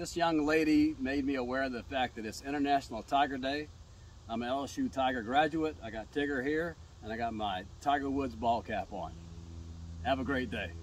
This young lady made me aware of the fact that it's International Tiger Day. I'm an LSU Tiger graduate. I got Tigger here, and I got my Tiger Woods ball cap on. Have a great day.